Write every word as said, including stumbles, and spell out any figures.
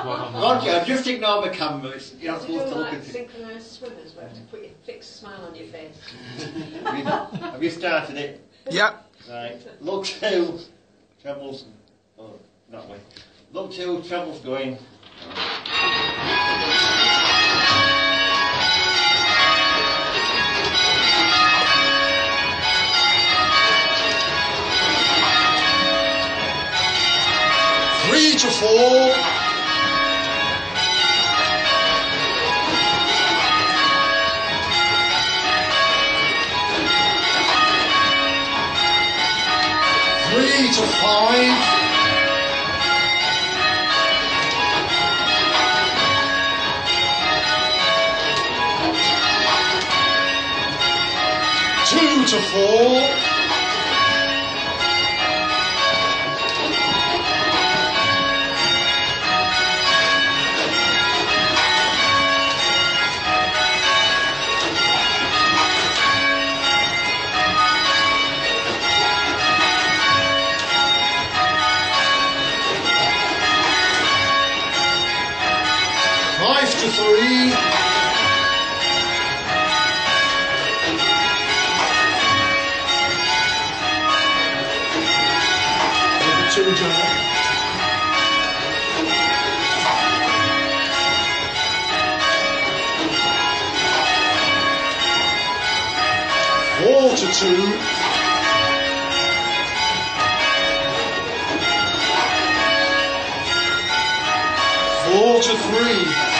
Roger, just ignore my camera. It's, you're not supposed to look like at it. synchronised swimmers where you have to put your fixed smile on your face. have, you, have you started it? Yep. Right. Look two. Trebles. Oh, that way. Look two. Trebles going. Three to four. Three to five. Two to four. Five to three. Number two, John. Four to two. Four to three.